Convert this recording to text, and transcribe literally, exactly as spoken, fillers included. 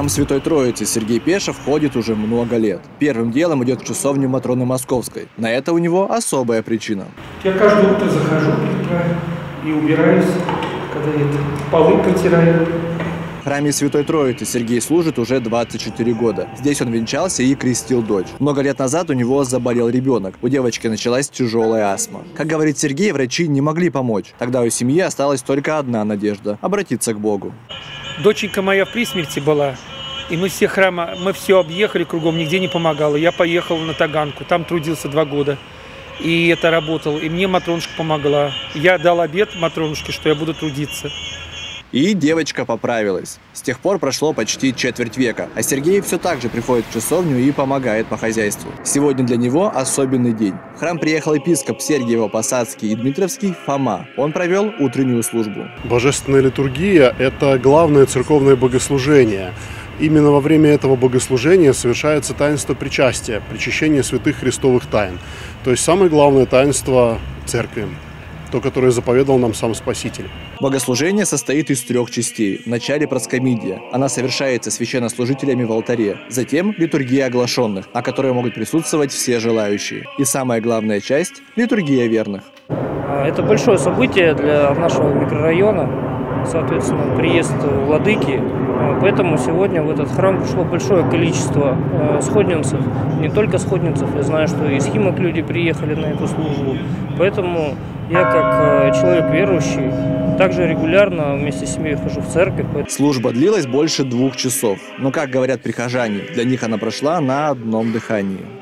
храм Святой Троицы Сергей Пешев ходит уже много лет. Первым делом идет в часовню Матроны Московской. На это у него особая причина. Я каждое утро захожу и убираюсь, когда это полы протираю. В храме Святой Троицы Сергей служит уже двадцать четыре года. Здесь он венчался и крестил дочь. Много лет назад у него заболел ребенок. У девочки началась тяжелая астма. Как говорит Сергей, врачи не могли помочь. Тогда у семьи осталась только одна надежда – обратиться к Богу. Доченька моя в присмерти была. И мы все храмы, мы все объехали кругом, нигде не помогало. Я поехал на Таганку, там трудился два года. И это работал. И мне Матронушка помогла. Я дал обет Матронушке, что я буду трудиться. И девочка поправилась. С тех пор прошло почти четверть века, а Сергей все так же приходит в часовню и помогает по хозяйству. Сегодня для него особенный день. В храм приехал епископ Сергиево-Посадский и Дмитровский Фома. Он провел утреннюю службу. Божественная литургия – это главное церковное богослужение. Именно во время этого богослужения совершается таинство причастия, причащение святых христовых тайн. То есть самое главное таинство церкви, то, которое заповедал нам сам Спаситель. Богослужение состоит из трех частей. В начале проскомидия. Она совершается священнослужителями в алтаре. Затем литургия оглашенных, на которой могут присутствовать все желающие. И самая главная часть – литургия верных. Это большое событие для нашего микрорайона, соответственно, приезд владыки. Поэтому сегодня в этот храм пришло большое количество сходненцев. Не только сходненцев, я знаю, что из Химок люди приехали на эту службу. Поэтому я, как человек верующий, также регулярно вместе с семьей хожу в церковь. Служба длилась больше двух часов. Но, как говорят прихожане, для них она прошла на одном дыхании.